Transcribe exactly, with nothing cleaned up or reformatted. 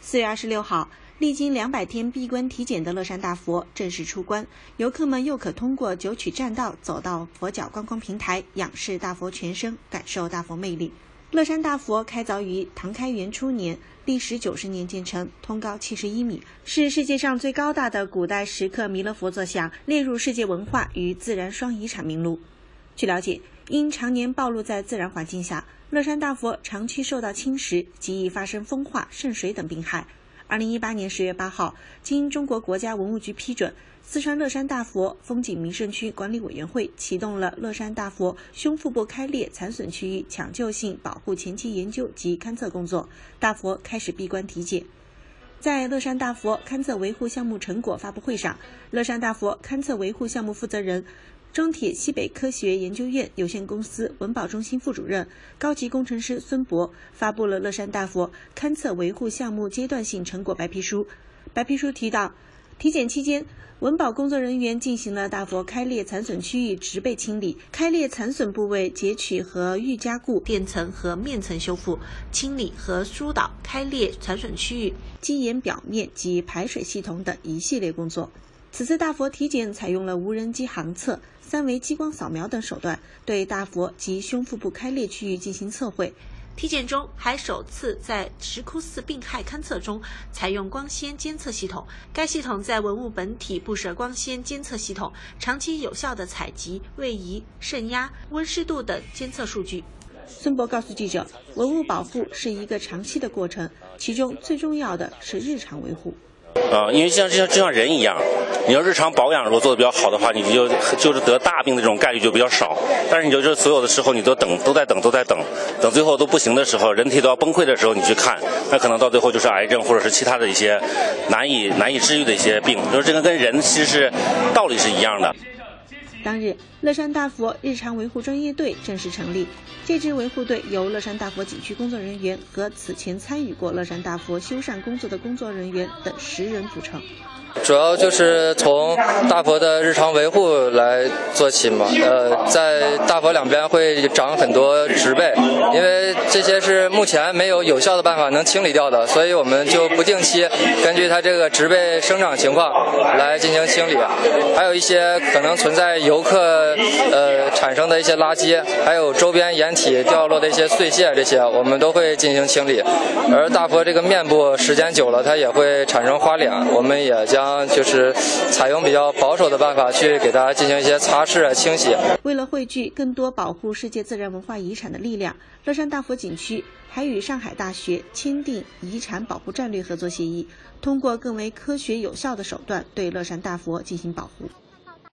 四月二十六号，历经两百天闭关体检的乐山大佛正式出关，游客们又可通过九曲栈道走到佛脚观光平台，仰视大佛全身，感受大佛魅力。乐山大佛开凿于唐开元初年，历时九十年建成，通高七十一米，是世界上最高大的古代石刻弥勒佛坐像，列入世界文化与自然双遗产名录。据了解，因常年暴露在自然环境下，乐山大佛长期受到侵蚀，极易发生风化、渗水等病害。二零一八年十月八号，经中国国家文物局批准，四川乐山大佛风景名胜区管理委员会启动了乐山大佛胸腹部开裂残损区域抢救性保护前期研究及勘测工作，大佛开始闭关体检。在乐山大佛勘测维护项目成果发布会上，乐山大佛勘测维护项目负责人、中铁西北科学研究院有限公司文保中心副主任、高级工程师孙博发布了乐山大佛勘测维护项目阶段性成果白皮书。白皮书提到，体检期间，文保工作人员进行了大佛开裂残损区域植被清理、开裂残损部位截取和预加固、垫层和面层修复、清理和疏导开裂残损区域、基岩表面及排水系统等一系列工作。此次大佛体检采用了无人机航测、三维激光扫描等手段，对大佛及胸腹部开裂区域进行测绘。体检中还首次在石窟寺病害勘测中采用光纤监测系统，该系统在文物本体布设光纤监测系统，长期有效地采集、位移、渗压、温湿度等监测数据。孙博告诉记者，文物保护是一个长期的过程，其中最重要的是日常维护。 呃，因为像就像就像人一样，你要日常保养如果做得比较好的话，你就就是得大病的这种概率就比较少。但是你就是所有的时候你都等都在等都在等，等最后都不行的时候，人体都要崩溃的时候，你去看，那可能到最后就是癌症或者是其他的一些难以难以治愈的一些病。就是这个跟人其实是道理是一样的。 当日，乐山大佛日常维护专业队正式成立。这支维护队由乐山大佛景区工作人员和此前参与过乐山大佛修缮工作的工作人员等十人组成。 主要就是从大佛的日常维护来做起嘛，呃，在大佛两边会长很多植被，因为这些是目前没有有效的办法能清理掉的，所以我们就不定期根据它这个植被生长情况来进行清理。还有一些可能存在游客呃产生的一些垃圾，还有周边岩体掉落的一些碎屑，这些我们都会进行清理。而大佛这个面部时间久了，它也会产生花脸，我们也将就是采用比较保守的办法去给它进行一些擦拭、清洗。 为了汇聚更多保护世界自然文化遗产的力量，乐山大佛景区还与上海大学签订遗产保护战略合作协议，通过更为科学有效的手段对乐山大佛进行保护。